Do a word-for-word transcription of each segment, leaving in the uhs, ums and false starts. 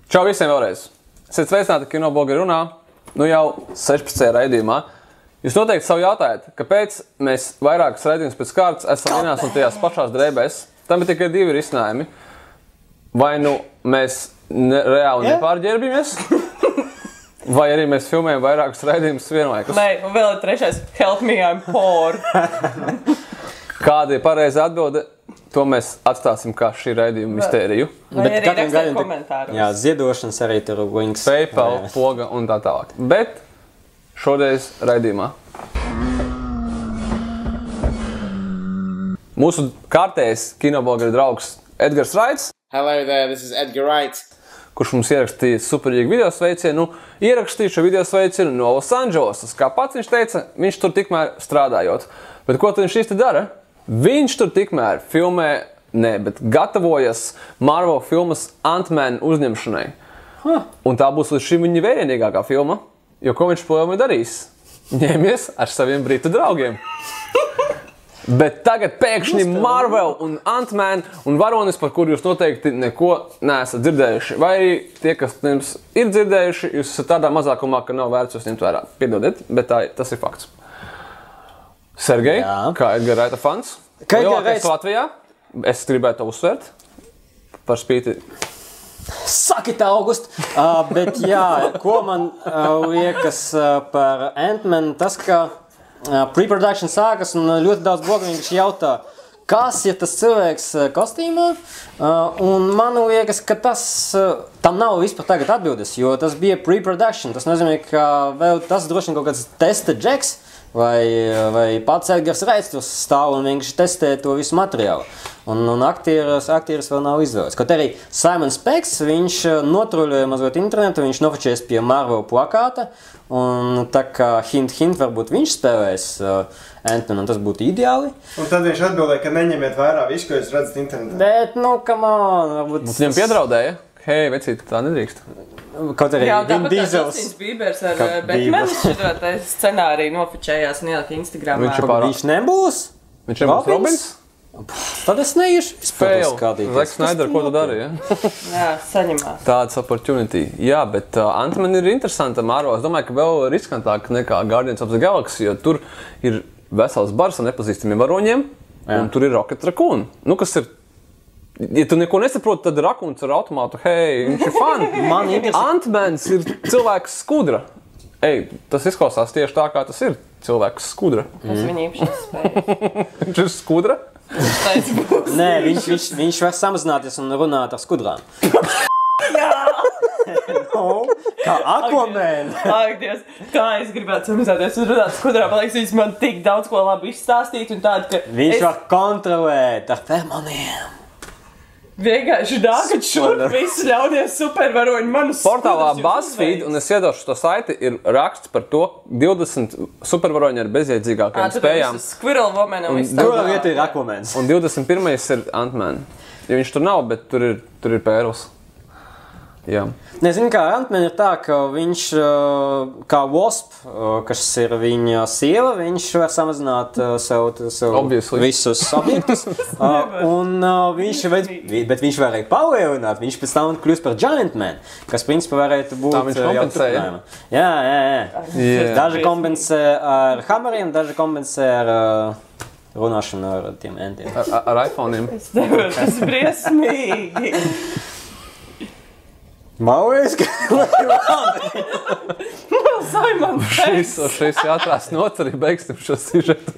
Čau visiem vēlreiz. Esiet sveicināti Kinoblogi runā, nu jau sešpadsmitajā raidījumā. Jūs noteikti sev jautājat, kāpēc mēs vairākas raidījumus pēc kārtas esam vienās un tajās pašās drēbēs. Tam ir tikai divi risinājumi. Vai nu mēs ne, reāli yeah. nepārģērbjamies, vai arī mēs filmējam vairākus raidījumus vienlaikus. Nē, un vēl ir trešais, help me, I'm poor. Kāda ir pareiza atbilde? To mēs atstāsim kā šī raidījuma mistēriju. Vai Bet arī rakstiet komentāros. Jā, ziedošanas arī tur links. PayPal, poga un tā tālāk. Bet šodienas raidījumā mūsu kārtējais kinoblogeru draugs Edgars Raits. Hello there, this is Edgar Wright. Kurš mums ierakstīja superīgu video sveicienu. Nu, ierakstīja šo video sveicienu no Los Andželosas. Kā pats viņš teica, viņš tur tikmēr strādājot. Bet ko tad viņš īsti dara? Viņš tur tikmēr filmē, ne, bet gatavojas Marvel filmas Ant-Man uzņemšanai. Huh. Un tā būs līdz šim viņa vērienīgākā filma, jo ko viņš plēm ir darījis? Ņēmies ar saviem britu draugiem. Bet tagad pēkšņi Marvel un Ant-Man un varonis, par kuru jūs noteikti neko neesat dzirdējuši. Vai arī tie, kas jums ir dzirdējuši, jūs esat tādā mazākumā, ka nav vērts jūs ņemt vērā. Piedodiet, bet tā, tas ir fakts. Sergej, jā. Kā Edgar Raita fans, lielākais Raits... Latvijā, es gribētu uzsvērt par spīti. Sakit, August! uh, bet jā, ko man uh, liekas uh, par Ant-Man, tas, ka uh, pre-production sākas un ļoti daudz blogu vienkārši jautā, kas ir tas cilvēks uh, kostīmā, uh, un man liekas, ka tas, uh, tam nav vispār tagad atbildes, jo tas bija pre-production, tas nozīmē, ka vēl tas droši vien kaut kāds testa džeks, Vai, vai pats Edgars Raits tur stāv un vienkārši testē to visu materiālu. Un, un aktieris, aktieris vēl nav izvēlēts. Kaut arī Simons Peggs, viņš notruļoja mazliet internetu, viņš nofočēs pie Marvel plakāta. Un tā kā hint, hint, varbūt viņš spēlēs uh, Ant-Man, un tas būtu ideāli. Un tad viņš atbildēja, ka neņemiet vērā visu, ko jūs redzat internetā. Bet, nu, come on, varbūt... Mums viņam piedraudēja. Hei, vecīt, tā nedrīkst. Kaut arī Jā, Vin Diesels. Jā, tāpat Justins Bībers ar Batmanu šitā scenāriju nofočējās un ielika Instagramā. Viņš, pār... viņš nebūs? Viņš nebūs Robins? Tad es neiešu vispār skatīties. Zack Snyder, ko tu dari, ja? Jā, saņemās. Tāds opportunity. Jā, bet uh, Ant-Man ir interesanta Marvel. Es domāju, ka vēl riskantāk nekā Guardians of the Galaxy, jo tur ir vesels bars ar nepazīstamiem varoņiem, jā. Un tur ir Rocket Raccoon. Nu, kas ir... Ja tu neko nesaproti, tad Rakuns ar automātu, hei, viņš ir fan. Ant-Mans ir cilvēks skudra. Ej, tas izklausās tieši tā, kā tas ir cilvēks skudra. Tas viņa īpašas spējas. Viņš ir skudra? Nē, viņš, viņš, viņš var samazināties un runāt ar skudrām. Jā! No, kā Aquaman. Ak, Dievs, kā es gribētu samazināties un runāt skudrām. Man liekas, viņš man tik daudz ko labi izstāstīt un tādu, ka... Viņš es... var kontrolēt ar femoniem. Vienkārši nākat šurp visu ļaudies supervaroņu manu Portālā BuzzFeed, un es iedošu to saiti, ir raksts par to divdesmit supervaroņi ar bezjēdzīgākajām spējām. Squirrel Woman un viss tā. Kurā vieta ir Aquamans? Un divdesmit pirmais ir Ant-Man. Ja viņš tur nav, bet tur ir, tur ir pērls. Jā. Nezinu, kā Ant-Man ir tā, ka viņš, kā Wasp, kas ir viņa sieva, viņš var samazināt sev, sev visus objektus. un viņš, bet, bet viņš var arī palielināt, viņš pēc tam kļūst par Giant Man, kas principā varētu būt... Tā viņš kompensē, ja? Jā, jā, jā. Yeah. Daži kompensē ar hammeriem, daži kompensē ar... runāšanu ar tiem entiem. Ar, ar iPhone'iem. Es nevaru, tas briesmīgi. Maujies, ka labi. Simon Peggs. Šis jātrās nots arī beigsim šo sižetu.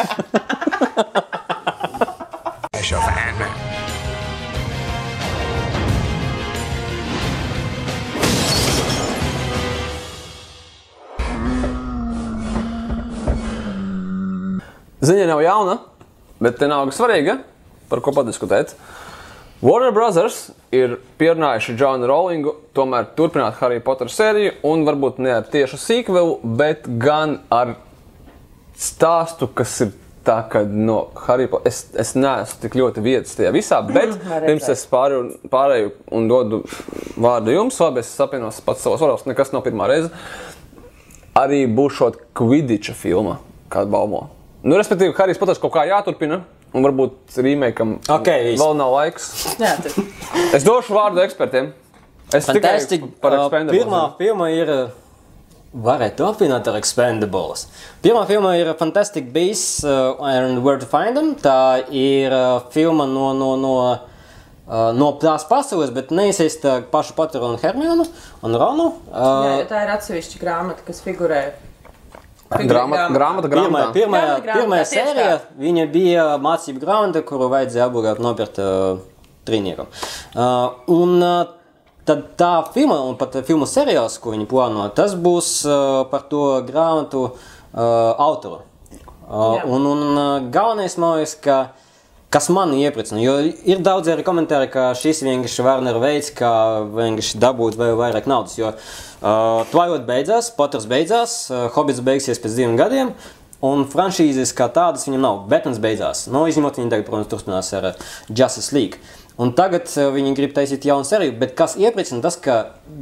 Ziņa nav jauna, bet te nav svarīga, par ko padiskutēt. Warner Brothers ir pierunājuši Johnu Rowlingu tomēr turpināt Harry Potter sēriju un varbūt ne ar tiešu sequelu, bet gan ar stāstu, kas ir tā, ka no Harry Potter... Es, es neesmu tik ļoti vietas tajā visā, bet pirms es pārēju, pārēju un dodu vārdu jums, labi, es sapienos pats savos vārdos, nekas nav pirmā reize, arī būšot Quidditcha filma, kāda baumo. Nu, respektīvi, Harry Potters kaut kā jāturpina. Un varbūt remakeam okay, vēl nav laiks. Jā, tad. Es došu vārdu ekspertiem. Es Fantastic. tikai par Uh, Expendables. Pirmā filma ir, varētu apvienot ar Expendables. Pirmā filma ir Fantastic Beasts uh, and Where to Find Them. Tā ir uh, filma no, no, no, uh, no tās pasaules, bet neiesaista pašu Potteru un Hermionu un Ronu. Uh, Jā, jo tā ir atsevišķa grāmata, kas figurē. Grāmata, grāmata, Pirmā, grāmatā. pirmā, Grāmata, grāmatā, pirmā tieši sērija, tā. viņa bija mācību grāmata, kuru vajadzēja obligāti nopirkt uh, trīniekam. Uh, un uh, tad tā filma, un pat filmu seriāls, ko viņi plāno, tas būs uh, par to grāmatu uh, autoru. Uh, Jā. un un uh, galvenais, man liekas, ka kas mani iepriecina, jo ir daudz arī komentāri, ka šis vienkārši Warner veids, kā vienkārši dabūt vēl vairāk naudas, jo uh, Twilight beidzās, Potters beidzās, uh, Hobbits beigsies pēc diviem gadiem, un franšīzes kā tādas viņam nav. Batmans beidzās, no izņemot viņi tagad, protams, turpinās ar uh, Justice League. Un tagad uh, viņi grib taisīt jaunu seriju, bet kas iepriecina tas, ka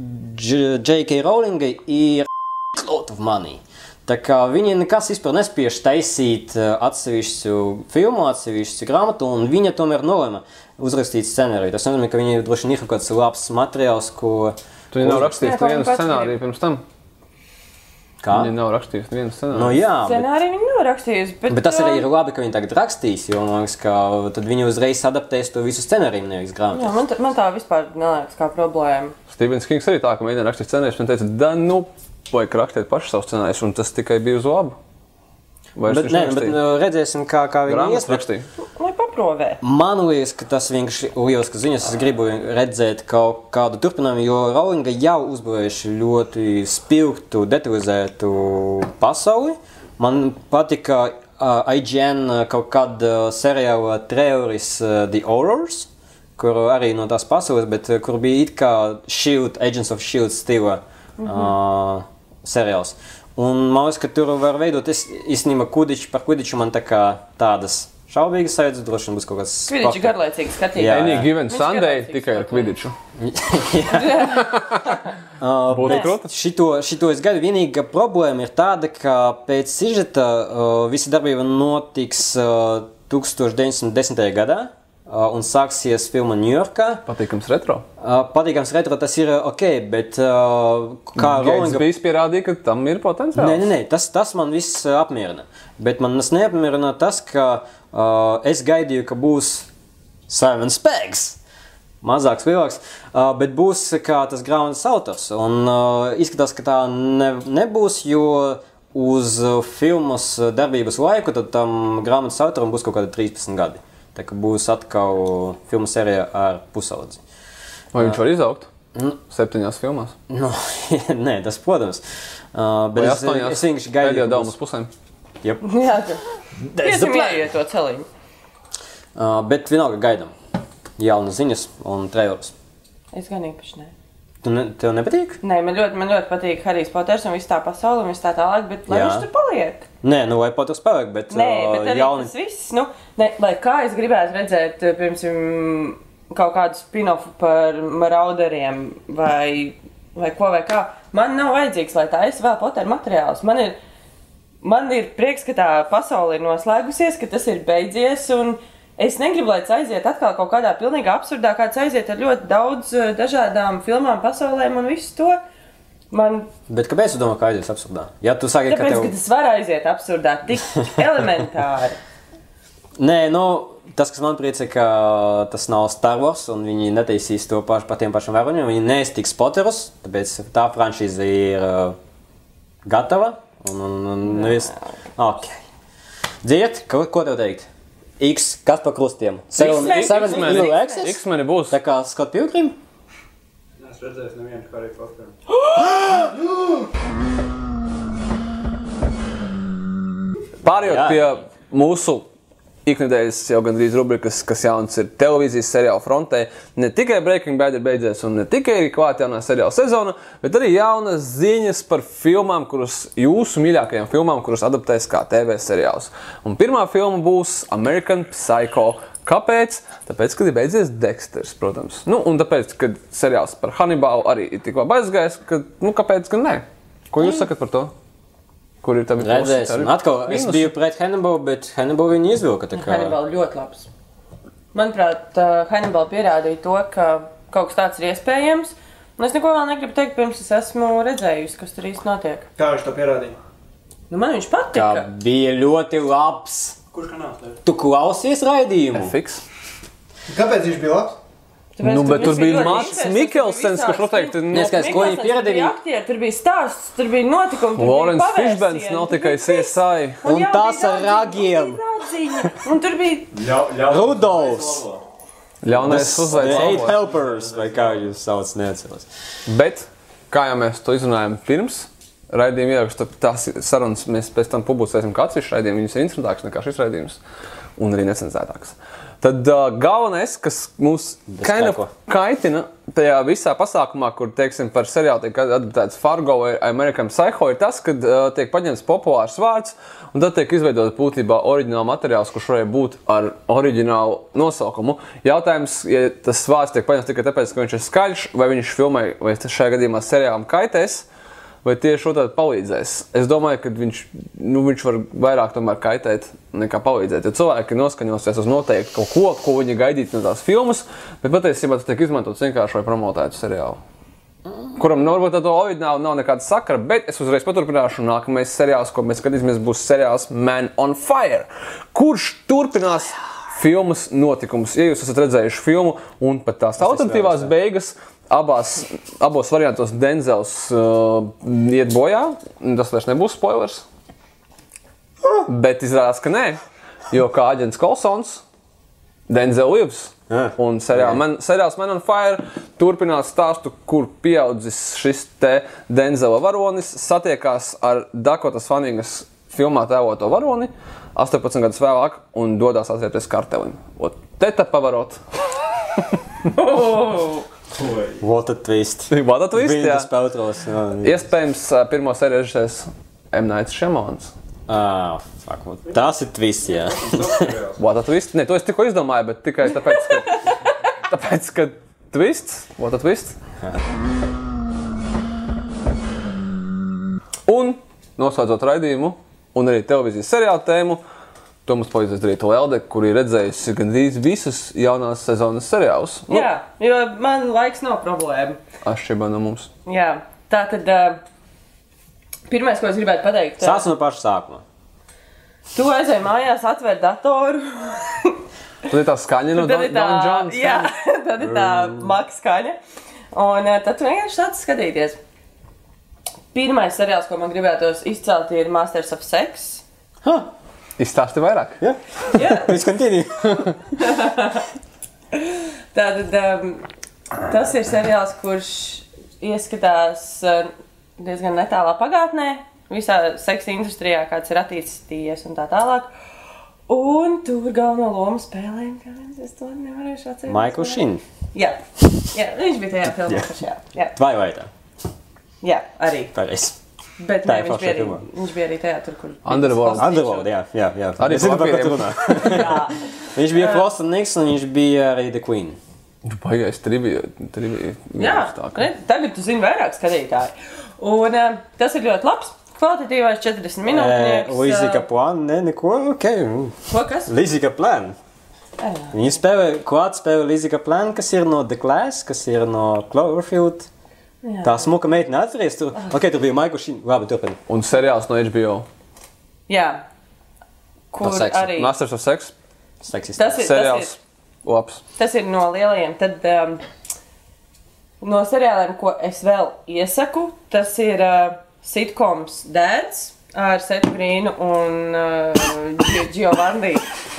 J K Rowlingai ir lot of money. Tā kā viņi nekas vispār nespiež taisīt uh, atsevišķu filmu, atsevišķu grāmatu, un viņa tomēr nolēma uzrakstīt scenāriju. Tas nozīmē, ka viņi droši vien ir kaut kāds labs materiāls, ko... Tu viņi nav rakstījis Jā, kaut nevienu kāds scenāriju grib. pirms tam? Kā? Viņi nav rakstījis nevienu scenāriju. Nu jā, bet, Scenāriju viņi nav rakstījusi, bet... bet tas arī ir labi, ka viņi tagad rakstīs, jo man liekas, ka tad viņi uzreiz adaptēs to visu scenāriju, nevis grāmatu. Jā, man, tā- man tā vispār neliekas kā problēma. Stevens Kings arī tā, ka mēģina rakstīt scenārijus, un teica, da, nu, vajag rakstīt paši savu scenāriju, un tas tikai bija uz labu. Vai Bet, nē, bet nu, redzēsim, kā, kā viņi Grāmatas ies. bet rakstīja. Lai paprovē. Man liekas, ka tas vienkārši lielisks ziņas. Es gribu redzēt kaut kādu turpinājumu, jo Rowlinga jau uzbūvējuši ļoti spilgtu, detalizētu pasauli. Man patika uh, I G N kaut kāda seriāla traileris uh, The Horrors, kur arī no tās pasaules, bet uh, kur bija it kā Shield, Agents of Shield stila uh, seriāls. Un man liekas, ka tur var veidot, es īstenībā kudiči par kudiču man tā kā tādas šaubīgas sajūtas, droši vien būs kaut kāds Kvidiči sporta- garlaicīgi skatīgi. Jā, Any jā. given Viņš Sunday garlaicīgs tikai ar sports. kvidiču. Uh, Būtu bet krūta. šito, šito es gadu vienīgā problēma ir tāda, ka pēc sižeta uh, visa darbība notiks uh, tūkstoš deviņsimt desmitajā gadā uh, un sāksies filma Ņujorkā. Patīkams retro. Uh, patīkams retro tas ir uh, ok, bet uh, kā Gates Rowlinga... bijis pierādīja, ka tam ir potenciāls. Nē, nē, nē, tas, tas man viss uh, apmierina. Bet man tas neapmierina tas, ka uh, es gaidīju, ka būs Simon Spēks. Mazāks, lielāks, uh, bet būs kā tas grāmatas autors. Un uh, izskatās, ka tā ne, nebūs, jo uz uh, filmas darbības laiku tad tam grāmatas autoram būs kaut kādi trīspadsmit gadi. Tā kā būs atkal filmu sērija ar pusaudzi. Vai viņš var izaugt? Septiņās filmās. Nu, nē, tas, protams. Uh, bet Vai es, astoņās? es vienkārši gaidīju, Pēdējo ka daumas pusēm. Yep. Jā, tā. That's the Iesim plan. ieiet to celiņu. Uh, bet vienalga gaidām jaunas ziņas un trailerus. Es gan īpaši ne. Tu ne, tev nepatīk? Nē, man ļoti, man ļoti patīk Harijs Poters un viss tā pasaule un viss tā tālāk, bet lai Jā. viņš tur paliek. Nē, nu vai pat uz paliek, bet, Nē, uh, bet arī jauni... tas viss, nu, ne, lai kā es gribētu redzēt, piemēram, kaut kādu spin-offu par marauderiem vai, vai ko vai kā, man nav vajadzīgs, lai tā es vēl Potter materiālus. Man ir, man ir prieks, ka tā pasaule ir noslēgusies, ka tas ir beidzies un es negribu, lai tas aiziet atkal kaut kādā pilnīgi absurdā, kā tas aiziet ar ļoti daudz eh, dažādām filmām, pasaulēm un visu to. Man Bet kāpēc tu domā, ka aizies absurdā? Ja tu saki, Tāpēc, ka ka tev... tas var aiziet absurdā, tik elementāri. Nē, nu, tas, kas man priecē, ka tas nav Star Wars un viņi netaisīs to pašu par tiem pašiem varoņiem, viņi neiztiks Potterus, tāpēc tā franšīze ir uh, gatava un, un, un nevis... Ok. Dziet, ko, ko tev teikt? X, kas pa krustiem? Seven, X-Men, seven X-Men. Evil Access? X-meni būs. Tā kā Scott Pilgrim? Es redzēju nevienu Harry Potteru. Pārējot Jā. pie mūsu iknedēļas jau gandrīz rubrikas, kas jauns ir televīzijas seriāla frontē. Ne tikai Breaking Bad ir beidzies un ne tikai ir klāta jaunā seriāla sezona, bet arī jaunas ziņas par filmām, kuras jūsu mīļākajām filmām, kuras adaptēs kā T V seriāls. Un pirmā filma būs American Psycho. Kāpēc? Tāpēc, kad ir beidzies Dexters, protams. Nu, un tāpēc, kad seriāls par Hannibalu arī ir tikko aizgājis, ka, nu, kāpēc gan ne? Ko jūs sakat par to? Kur ir tavi Redzēsim. Atkal, es Mīnusi? biju pret Hannibalu, bet Hannibalu viņi izvilka. Tā kā... Hannibal ļoti labs. Manuprāt, uh, Hannibal pierādīja to, ka kaut kas tāds ir iespējams. Nu, es neko vēl negribu teikt, pirms es esmu redzējusi, kas tur īsti notiek. Kā viņš to pierādīja? Nu, man viņš Kā patika. bija ļoti labs. Kurš kanāls tev? Tu klausies raidījumu? Fiks. Kāpēc viņš bija labs? Tāpēc, Nu, ka bet tur viss bija ļoti Mats interesants, Mikkelsens, tur bija kurš noteikti... visāds- nu, Neskaidrs, ko viņi Mikkelsens, tur pierādīja. bija aktieri, tur bija stāsts, tur bija notikumi, tur Lawrence bija Fishburns pavērsieni, nav tur tikai bija C S I. Un jā, tas bija ar radziņa, ragiem. un bija radziņa, Un tur bija... Rudolfs. Ļaunais uzveids Eight labos. helpers, vai kā jūs sauc, neatceros. Bet, kā jau mēs to izrunājam pirms raidījuma ieraksta, tās sarunas mēs pēc tam publicēsim kā atsevišķu raidījumu, viņas ir interesantākas nekā šis raidījums, un arī necenzētāks. Tad uh, galvenais, kas mūs kind of kaitina tajā visā pasākumā, kur, teiksim, par seriālu tiek adaptēts Fargo vai American Psycho, ir tas, kad uh, tiek paņemts populārs vārds, un tad tiek izveidot būtībā oriģināla materiāls, kurš varēja būt ar oriģinālu nosaukumu. Jautājums, ja tas vārds tiek paņemts tikai tāpēc, ka viņš ir skaļš, vai viņš filmai, vai šajā gadījumā seriālam kaitēs, vai tieši otrādi palīdzēs. Es domāju, ka viņš, nu, viņš var vairāk tomēr kaitēt nekā palīdzēt. Jo cilvēki noskaņosies uz noteikti kaut ko, ko viņi gaidītu no tās filmas, bet patiesībā tas tiek izmantots vienkārši vai promotētu seriālu. Kuram nu, varbūt ar to oriģinālu nav nekāda sakara, bet es uzreiz paturpināšu. Nākamais seriāls, ko mēs skatīsimies, būs seriāls Man on Fire, kurš turpinās filmas notikumus. Ja jūs esat redzējuši filmu un pat tās alternatīvās beigas, abās, abos variantos Denzels uh, iet bojā, tas vairs nebūs spoilers. Bet izrādās, ka nē, jo kā aģents Coulsons, Denzel lives. Un seriāls Man, seriāls Man on Fire turpinās stāstu, kur pieaudzis šis te Denzela varonis satiekās ar Dakotas Fanningas filmā tēvoto varoni astoņpadsmit gadus vēlāk un dodās atriepties kartelim. Ot, teta pavarot. What a twist. What a twist, jā. Vindas Peltros. Iespējams, pirmo seriju režisēs M. Night Shyamalan. Ah, fuck. Tas ir twist, jā. What a twist? Nē, to es tikko izdomāju, bet tikai tāpēc, ka... tāpēc, ka twist? What a twist? Un, noslēdzot raidījumu, un arī televīzijas seriālu tēmu, to mums palīdzēs darīt Lelde, kur ir redzējusi gandrīz visus jaunās sezonas seriālus. Nu, Jā, jo man laiks nav problēma. Atšķirībā no mums. Jā, tā tad uh, pirmais, ko es gribētu pateikt, Sāc no paša sākuma. tu aizēji mājās, atver datoru. Tad ir tā skaņa no Tad Don ir tā, Johns. jā, tad ir tā maka skaņa. Un uh, tad tu vienkārši sāc skatīties. Pirmais seriāls, ko man gribētos izcelt, ir Masters of Sex. Huh. Izstāsti vairāk. Jā. Jā. Please continue. Tātad um, tas ir seriāls, kurš ieskatās uh, diezgan netālā pagātnē, visā seksa industrijā, kāds ir attīstījies un tā tālāk. Un tur galveno lomu spēlēja, kā viens, es to nevarēšu atcerēt. Michael Sheen. Jā, jā, viņš bija tajā filmā pašajā. Jā, Twilight. jā, arī. Pareizi. Bet Tā ne, ir viņš, forša bija arī, filma. viņš bija arī tajā, tur, kur... Underworld. Underworld, jā, jā, jā. Arī Es zinu, par ko papīriem. tu runā. Jā. Viņš bija Frost and Nix, un viņš bija arī The Queen. Baigais trivija. trivija Jā, ne, tagad tu zini vairāk skatītāji. Un uh, tas ir ļoti labs, kvalitatīvais četrdesmit minūtnieks. Lizzie Kaplan, ne, neko, ok. Ko, kas? Lizzie Kaplan. Viņa spēlē, klāt spēlē Lizzie Kaplan, kas ir no The Class, kas ir no Cloverfield. Jā. Tā smuka meitene atceries tur. Ok, tur bija Michael Sheen. Labi, turpini. Un seriāls no H B O. Jā. Kur Par seksu. arī... Masters of Sex. Seksist. Tas ir, tas, Seriāls. ir, Labs. tas ir no lielajiem. Tad um, no seriāliem, ko es vēl iesaku, tas ir uh, sitcoms Dads ar Setu Grīnu un uh, Giovanni.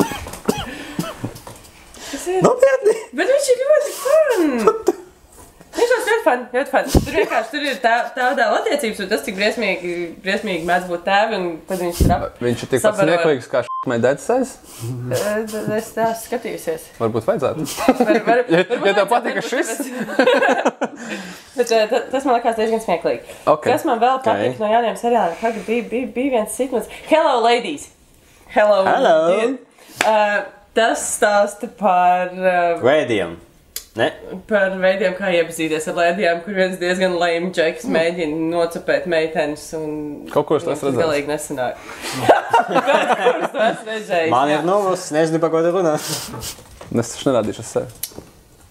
Tas ir... Nopietni! Bet viņš ir ļoti fun! Viņš ir ļoti fun, ļoti fun. Tur vienkārši tur ir tā, tādā attiecības, un tas, cik briesmīgi, briesmīgi mēdz būt tēvi, un tad viņš ir ap... Viņš ir tikpat sabaro- smieklīgs kā šķmai dedsais. Tad Es tā skatījusies. Varbūt vajadzētu. Var, var, Ja- varbūt ja tev vajadzētu, patika varbūt šis? tāpēc. Bet eh, ta- tas man likās diezgan smieklīgi. Ok. Kas man vēl patika Ok. no jauniem seriāliem? Pagad, bija, bija, bija viens sitmans. Hello, ladies! Hello! Hello. Uh, tas stāsta par... Uh, Vēdiem. Ne? Par veidiem, kā iepazīties ar lēdijām, kur viens diezgan lame džeks mēģina nocepēt meitenes un... Kaut ko es viņam esmu tas redzējis. galīgi nesanāk. Kaut ko es to esmu redzējis. Man jā. ir novus, nezinu, par ko tu runā. Es taču nerādīšu uz sevi.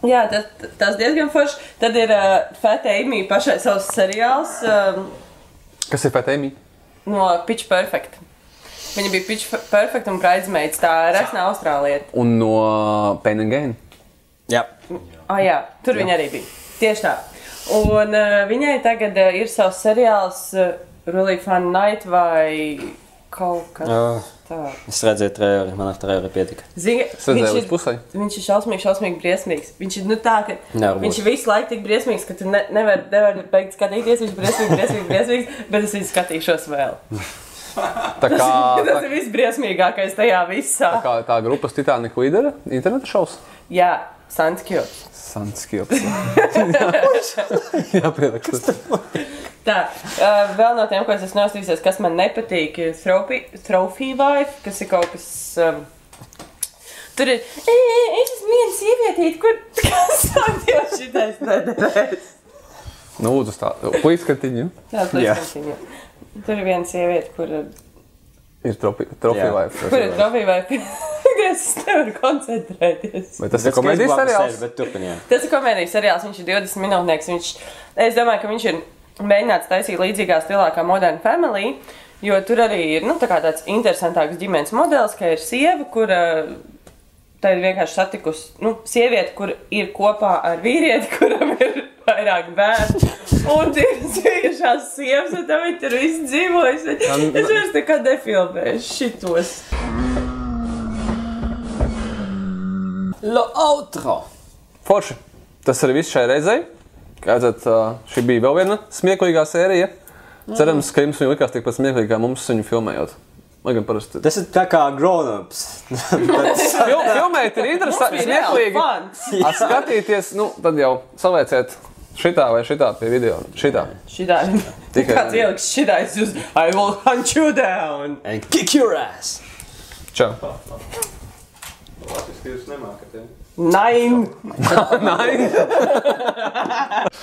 Jā, tas, tas diezgan forši. Tad ir uh, Fat Amy pašai savs seriāls um, Kas ir Fat Amy? no Pitch Perfect. Viņa bija Pitch Perfect un Bridesmaids, tā resnā austrālieta. Un no Pain and Gain. Jā. Ah, jā, tur viņa arī bija. Tieši tā. Un uh, viņai tagad uh, ir savs seriāls uh, Really Fun Night vai kaut kas Oh. tāds. Es redzēju traileri, man ar traileri pietika. Zini, Es redzēju līdz pusē. viņš ir šausmīgi, šausmīgi briesmīgs. Viņš ir nu tā, ka Nevar būt. viņš ir visu laiku tik briesmīgs, ka tu ne, nevar, nevar beigt skatīties. Viņš ir briesmīgi, briesmīgi, briesmīgs, bet es viņu skatīšos vēl. Tā kā, Tas tā, ir visbriesmīgākais tajā visā. tā kā tā grupas Titanic līdera interneta šovs. Jā, Sanskjot. Sanskjops. Jā, pierakstu. Tā, uh, vēl no tiem, ko es esmu nostīsies, kas man nepatīk, ir Trophy, trophy Wife, kas ir kaut kas... Um, tur ir, e, es esmu viena sievietīt, kur... Kas sāk jau šitais nederēs? Nu, lūdzu, tā. Līdzskatiņu. Jā, plīskantiņa. Tur ir viena sieviete, kur... Ir trofi, trofi Jā. life. Kur ir Trophy Wife? Es nevaru koncentrēties. Bet tas ir komēdijas seriāls. Bet turpin, jā. Tas ir komēdijas seriāls, viņš ir divdesmit minūtnieks. Viņš, es domāju, ka viņš ir mēģināts taisīt līdzīgā stilā kā Modern Family, jo tur arī ir nu, tā kā tāds interesantāks ģimenes modelis, ka ir sieva, kura tā ir vienkārši satikusi, nu, sieviete, kur ir kopā ar vīrieti, kuram ir vairāk bērnu. Un tie ir sieviešās sievas, un tā viņi tur viss dzīvojas. Es vairs nekad nefilmēju šitos. Lo outro! Forši. Tas arī viss šai reizei. Kā redzat, šī bija vēl viena smieklīgā sērija. Cerams, ka jums viņa likās tikpat smieklīgi, kā mums viņu filmējot. Lai gan parasti... Tas ir tā kā grown-ups. Fil filmēt ir interesanti, smieklīgi. A skatīties, nu, tad jau salieciet šitā vai šitā pie video. Šitā. Šitā. Tikai- Kāds ieliks šitā, es uz I will hunt you down. And kick your ass! Čau. Latvijas jūs nemākat, ja? Nine. Nē.